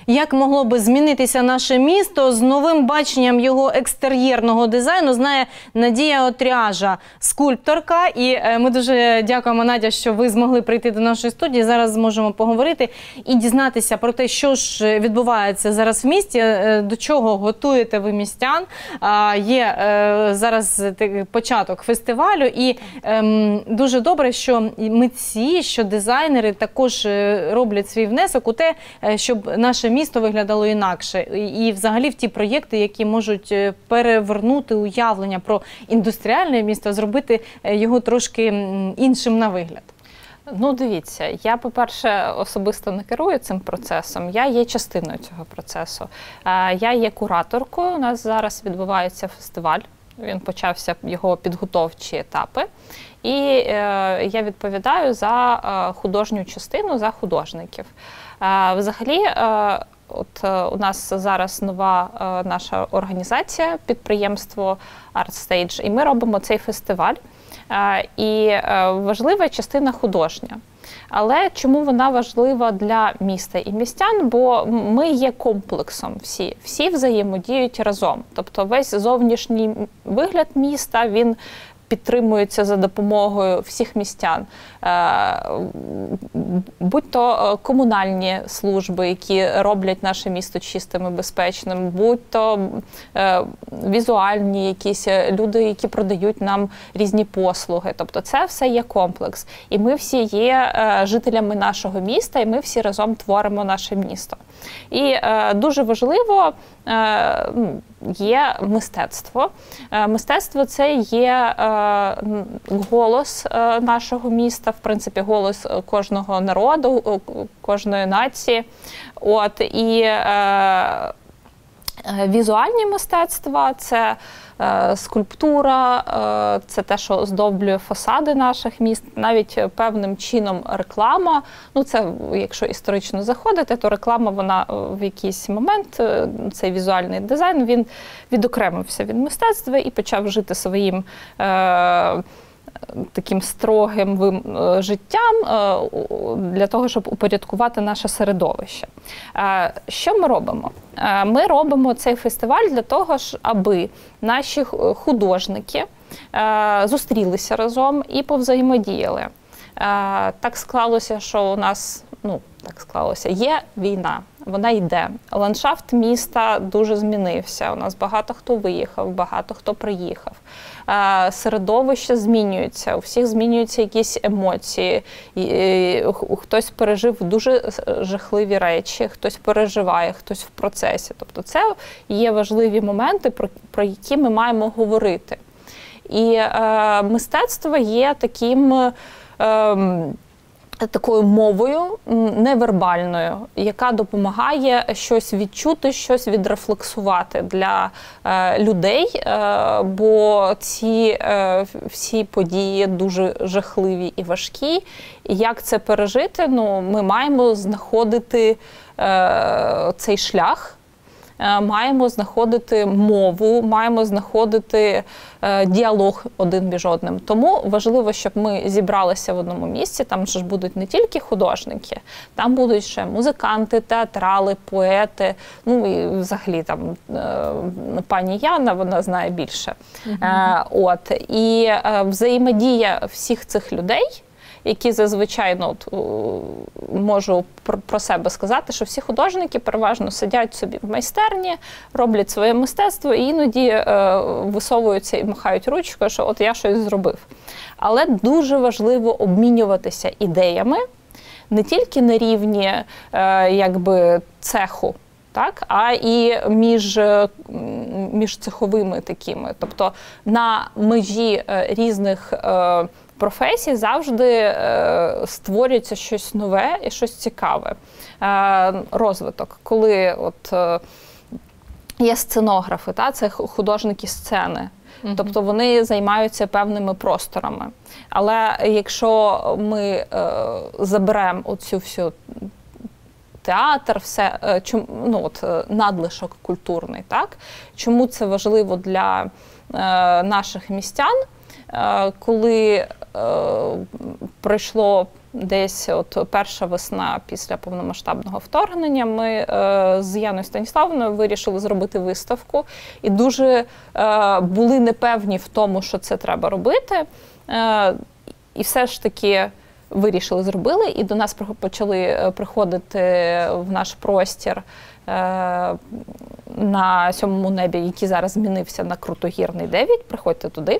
Як могло би змінитися наше місто з новим баченням його екстер'єрного дизайну, знає Надія Отряжа, скульпторка. І ми дуже дякуємо, Надя, що ви змогли прийти до нашої студії. Зараз зможемо поговорити і дізнатися про те, що ж відбувається зараз в місті, до чого готуєте ви містян. Є зараз початок фестивалю, і дуже добре, що митці, що дизайнери також роблять свій внесок у те, щоб наше місто виглядало інакше. І взагалі в ті проєкти, які можуть перевернути уявлення про індустріальне місто, зробити його трошки іншим на вигляд. Ну, дивіться, я, по-перше, особисто не керую цим процесом, я є частиною цього процесу. Я є кураторкою, у нас зараз відбувається фестиваль, він почався, його підготовчі етапи. І я відповідаю за художню частину, за художників. Взагалі, от у нас зараз нова наша організація, підприємство ArtStage, і ми робимо цей фестиваль. І важлива частина художня. Але чому вона важлива для міста і містян? Бо ми є комплексом всі взаємодіють разом. Тобто весь зовнішній вигляд міста, він підтримується за допомогою всіх містян. Будь-то комунальні служби, які роблять наше місто чистим і безпечним, будь-то візуальні якісь люди, які продають нам різні послуги. Тобто це все є комплекс. І ми всі є жителями нашого міста, і ми всі разом творимо наше місто. І дуже важливо є мистецтво. Мистецтво – це є голос нашого міста, в принципі, голос кожного народу, кожної нації. От, і візуальні мистецтва – це скульптура, це те, що оздоблює фасади наших міст, навіть певним чином реклама. Ну, це, якщо історично заходити, то реклама, вона в якийсь момент, цей візуальний дизайн, він відокремився від мистецтва і почав жити своїм таким строгим життям для того, щоб упорядкувати наше середовище. Що ми робимо? Ми робимо цей фестиваль для того, аби наші художники зустрілися разом і повзаємодіяли. Так склалося, що у нас, є війна, вона йде. Ландшафт міста дуже змінився, у нас багато хто виїхав, багато хто приїхав. Середовище змінюється, у всіх змінюються якісь емоції, хтось пережив дуже жахливі речі, хтось переживає, хтось в процесі. Тобто це є важливі моменти, про які ми маємо говорити. І мистецтво є такою мовою невербальною, яка допомагає щось відчути, щось відрефлексувати для людей, бо ці всі події дуже жахливі і важкі. І як це пережити? Ми маємо знаходити цей шлях, маємо знаходити мову, маємо знаходити діалог один між одним. Тому важливо, щоб ми зібралися в одному місці, там ж будуть не тільки художники, там будуть ще музиканти, театрали, поети, і взагалі там пані Яна, вона знає більше. І взаємодія всіх цих людей, які зазвичай, можу про себе сказати, що всі художники переважно сидять собі в майстерні, роблять своє мистецтво і іноді висовуються і махають ручкою, що от я щось зробив. Але дуже важливо обмінюватися ідеями не тільки на рівні цеху, а і між цеховими такими. Тобто на межі різних професій завжди створюється щось нове і щось цікаве. Розвиток. Коли є сценографи, це художники сцени. Тобто вони займаються певними просторами. Але якщо ми заберемо оцю всю театр, надлишок культурний, чому це важливо для наших містян? Коли пройшло десь от перша весна після повномасштабного вторгнення, ми з Яною Станіславовною вирішили зробити виставку. І дуже були непевні в тому, що це треба робити. І все ж таки вирішили, зробили. І до нас почали приходити в наш простір на 7-му небі, який зараз змінився на Крутогірний 9, приходьте туди.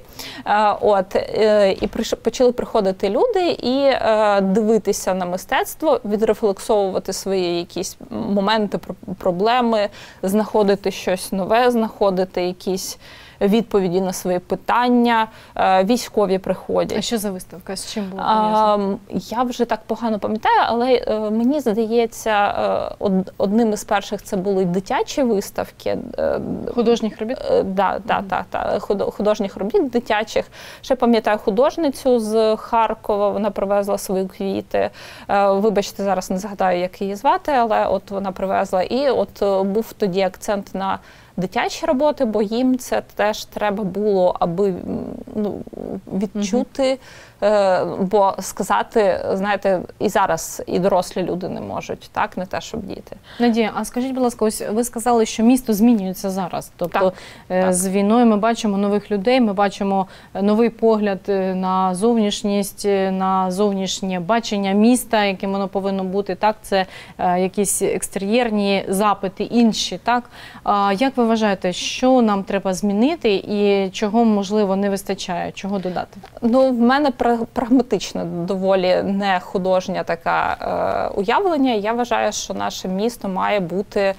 І почали приходити люди і дивитися на мистецтво, відрефлексовувати свої якісь моменти, проблеми, знаходити щось нове, знаходити якісь відповіді на свої питання. Військові приходять. А що за виставка? З чим було пов'язано? Я вже так погано пам'ятаю, але мені здається, одним із перших це були дитячі виставки. Художніх робіт? Так. Художніх робіт дитячих. Ще пам'ятаю художницю з Харкова, вона привезла свої квіти. Вибачте, зараз не згадаю, як її звати, але от вона привезла. І от був тоді акцент на дитячі роботи, бо їм це теж треба було, аби відчути, бо сказати, знаєте, і зараз і дорослі люди не можуть, так, не те, щоб діти. Надія, а скажіть, будь ласка, ось ви сказали, що місто змінюється зараз. Тобто з війною ми бачимо нових людей, ми бачимо новий погляд на зовнішність, на зовнішнє бачення міста, яким воно повинно бути, так, це якісь екстер'єрні запити, інші, так. Як ви вважаєте, що нам треба змінити і чого, можливо, не вистачає, чого додати? Ну, в мене прагматичне, доволі не художнє таке уявлення. Я вважаю, що наше місто має бути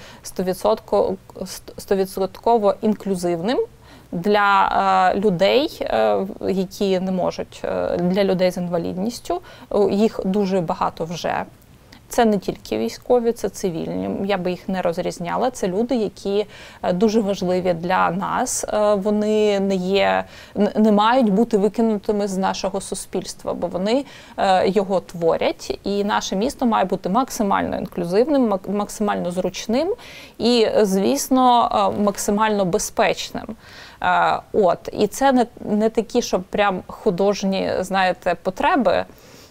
100% інклюзивним для людей, які не можуть, для людей з інвалідністю. Їх дуже багато вже. Це не тільки військові, це цивільні. Я би їх не розрізняла. Це люди, які дуже важливі для нас. Вони не мають бути викинутими з нашого суспільства, бо вони його творять. І наше місто має бути максимально інклюзивним, максимально зручним і, звісно, максимально безпечним. І це не такі, щоб прям художні, знаєте, потреби.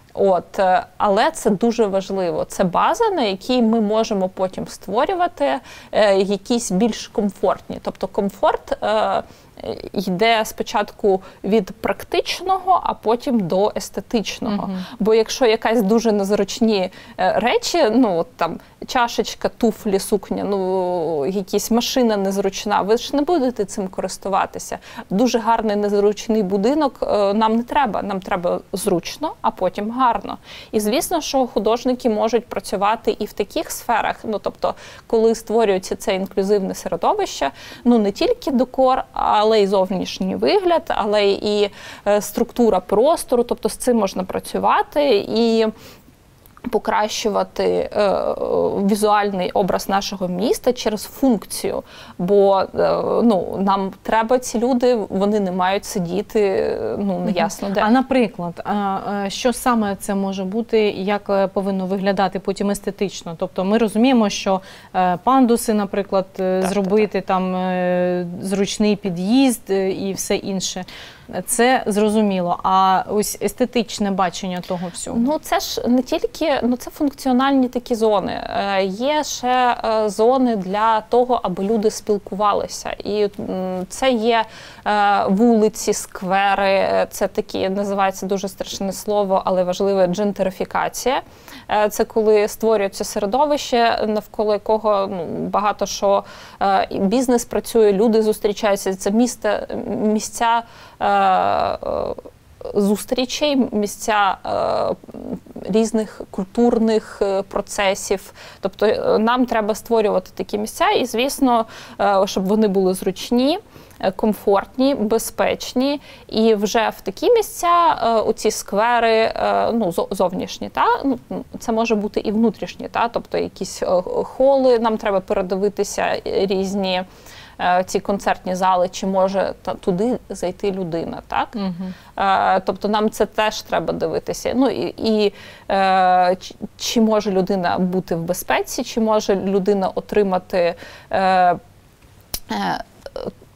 Але це дуже важливо. Це база, на якій ми можемо потім створювати якісь більш комфортні. Тобто комфорт йде спочатку від практичного, а потім до естетичного. Бо якщо якась дуже незручні речі, там чашечка, туфлі, сукня, якась машина незручна, ви ж не будете цим користуватися. Дуже гарний незручний будинок нам не треба. Нам треба зручно, а потім гарно. І звісно, що художники можуть працювати і в таких сферах, тобто, коли створюється це інклюзивне середовище, не тільки декор, але й зовнішній вигляд, але і структура простору, тобто з цим можна працювати і покращувати візуальний образ нашого міста через функцію. Бо нам треба ці люди, вони не мають сидіти, неясно де. А наприклад, що саме це може бути, як повинно виглядати потім естетично? Тобто ми розуміємо, що пандуси, наприклад, зробити там зручний під'їзд і все інше. Це зрозуміло. А ось естетичне бачення того всього? Це ж не тільки, це функціональні такі зони. Є ще зони для того, аби люди спілкувалися. І це є вулиці, сквери, це такі, називається дуже страшне слово, але важливе, джентрифікація. Це коли створюється середовище, навколо якого багато що бізнес працює, люди зустрічаються. Це місця зустрічей, місця різних культурних процесів. Тобто нам треба створювати такі місця і, звісно, щоб вони були зручні, комфортні, безпечні. І вже в такі місця, оці сквери, зовнішні, це може бути і внутрішні, тобто якісь холи, нам треба передивитися різні ці концертні зали, чи може туди зайти людина, так? Тобто нам це теж треба дивитися. Чи може людина бути в безпеці, чи може людина отримати,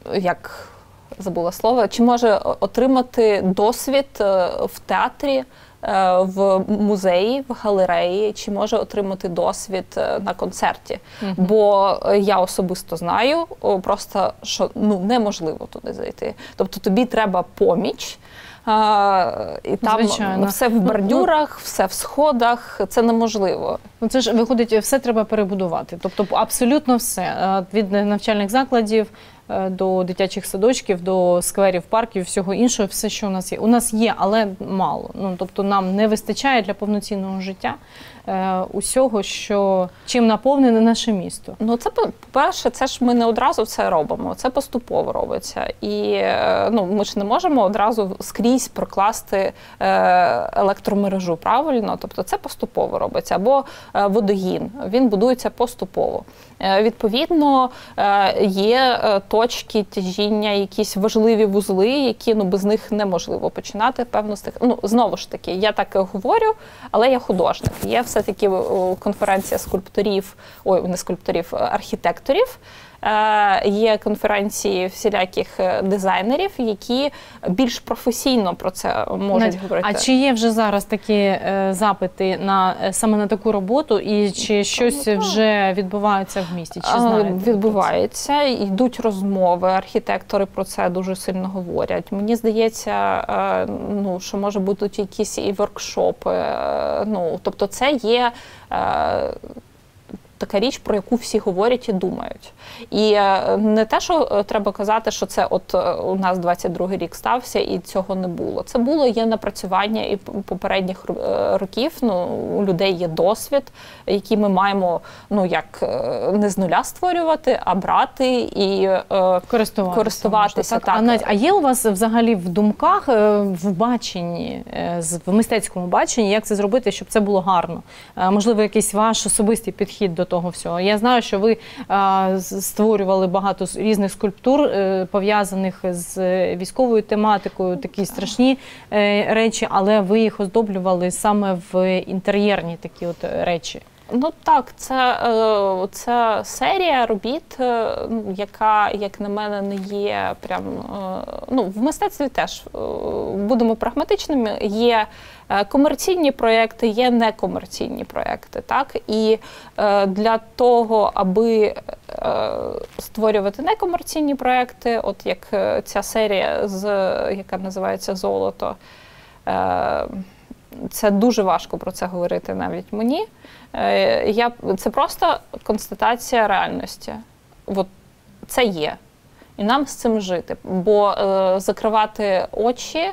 забула слово, чи може отримати досвід в театрі, в музеї, в галереї, чи може отримати досвід на концерті. Бо я особисто знаю просто, що неможливо туди зайти. Тобто тобі треба поміч, і там Звичайно. все в бордюрах, все в сходах, це неможливо. Це ж виходить, все треба перебудувати. Тобто абсолютно все. Від навчальних закладів до дитячих садочків, до скверів, парків, всього іншого, все, що у нас є. У нас є, але мало. Тобто нам не вистачає для повноцінного життя усього, чим наповнене наше місто. Це, по-перше, це ж ми не одразу це робимо, це поступово робиться. І ми ж не можемо одразу скрізь прокласти електромережу, правильно? Тобто це поступово робиться. Або водогін, він будується поступово. Відповідно, є точки тяжіння, якісь важливі вузли, які без них неможливо починати. Певно, з тих. Знову ж таки, я так говорю, але я художник. Є все-таки конференція скульпторів, не скульпторів, архітекторів. Є конференції всіляких дизайнерів, які більш професійно про це можуть говорити. А чи є вже зараз такі запити саме на таку роботу, і чи щось вже відбувається в місті? Чи знаєте? Відбувається, йдуть розмови, архітектори про це дуже сильно говорять. Мені здається, що може бути якісь і воркшопи. Тобто це є така річ, про яку всі говорять і думають. І не те, що треба казати, що це у нас 22-й рік стався і цього не було. Це є напрацювання і попередніх років. У людей є досвід, який ми маємо, не з нуля створювати, а брати і користуватися. Так. А є у вас взагалі в думках, в баченні, в мистецькому баченні, як це зробити, щоб це було гарно? Можливо, якийсь ваш особистий підхід до того всього. Я знаю, що ви створювали багато різних скульптур, пов'язаних з військовою тематикою, такі страшні речі, але ви їх оздоблювали саме в інтер'єрні такі речі. Так, це серія робіт, яка, як на мене, не є прям... в мистецтві теж, будемо прагматичними, є комерційні проєкти, є некомерційні проєкти, так? І для того, аби створювати некомерційні проєкти, от як ця серія, яка називається «Золото», це дуже важко про це говорити навіть мені. Це просто констатація реальності. Це є. І нам з цим жити. Бо закривати очі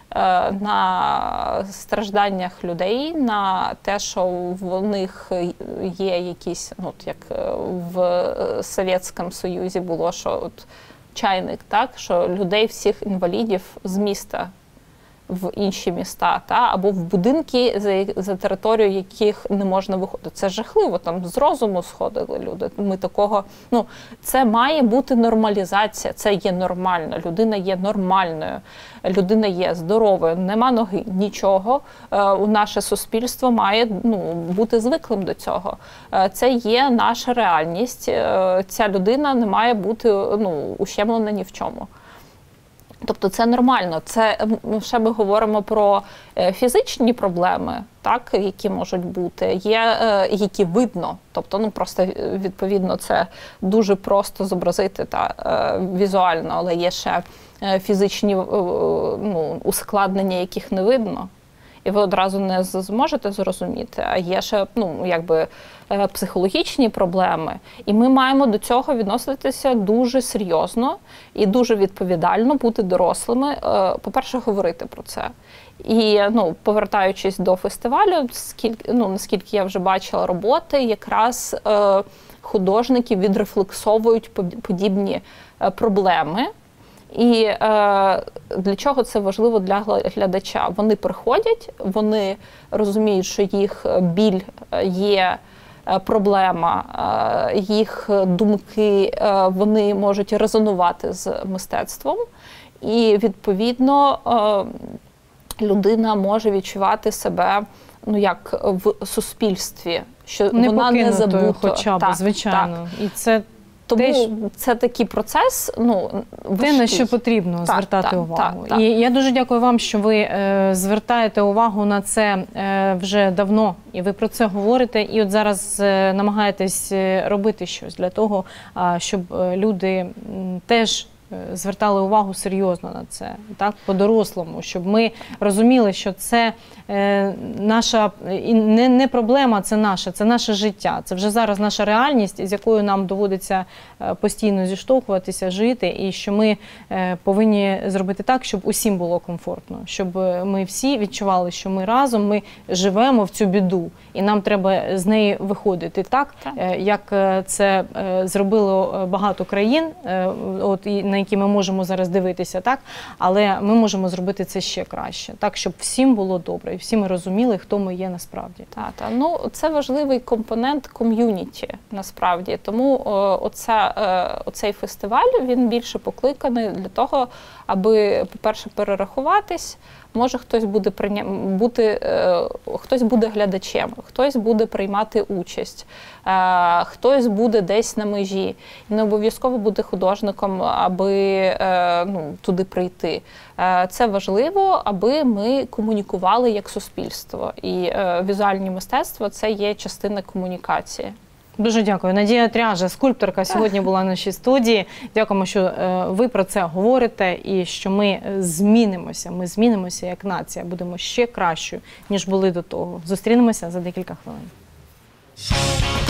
на стражданнях людей, на те, що в них є якісь, як в Совєтському Союзі було, що чайник, так, що людей всіх інвалідів з міста в інші міста, або в будинки, за територію яких не можна виходити. Це жахливо, там з розуму сходили люди. Ми такого, це має бути нормалізація, це є нормально, людина є нормальною, людина є здоровою, нема ноги, нічого. Наше суспільство має бути звиклим до цього. Це є наша реальність, ця людина не має бути ущемлена ні в чому. Тобто це нормально. Це ще ми говоримо про фізичні проблеми, так, які можуть бути, є, які видно. Тобто, просто відповідно це дуже просто зобразити візуально, але є ще фізичні ускладнення, яких не видно. І ви одразу не зможете зрозуміти, а є ще психологічні проблеми. І ми маємо до цього відноситися дуже серйозно і дуже відповідально, бути дорослими. По-перше, говорити про це. І повертаючись до фестивалю, наскільки я вже бачила роботи, якраз художники відрефлексовують подібні проблеми. І для чого це важливо для глядача? Вони приходять, вони розуміють, що їх біль є проблема, їх думки, вони можуть резонувати з мистецтвом. І, відповідно, людина може відчувати себе як в суспільстві, що вона не забута. Хоча б, звичайно. І це Тому це такий процес, важкий. Те, на що потрібно звертати увагу. І я дуже дякую вам, що ви звертаєте увагу на це вже давно, і ви про це говорите, і от зараз намагаєтесь робити щось для того, щоб люди теж звертали увагу серйозно на це, так, по-дорослому, щоб ми розуміли, що це наша, не проблема, це наше життя, це вже зараз наша реальність, з якою нам доводиться постійно зіштовхуватися, жити, і що ми повинні зробити так, щоб усім було комфортно, щоб ми всі відчували, що ми разом, ми живемо в цю біду, і нам треба з неї виходити так, як це зробило багато країн, от, і на які ми можемо зараз дивитися, так, але ми можемо зробити це ще краще, так, щоб всім було добре, і всі ми розуміли, хто ми є насправді. Це важливий компонент ком'юніті, насправді, тому оцей фестиваль, він більше покликаний для того, аби, по-перше, перерахуватись, може хтось хтось буде глядачем, хтось буде приймати участь, хтось буде десь на межі. І не обов'язково бути художником, аби туди прийти. Це важливо, аби ми комунікували як суспільство. І візуальні мистецтва – це є частина комунікації. Дуже дякую. Надія Отряжа, скульпторка, сьогодні була в нашій студії. Дякуємо, що ви про це говорите і що ми змінимося. Ми змінимося як нація, будемо ще кращою, ніж були до того. Зустрінемося за декілька хвилин.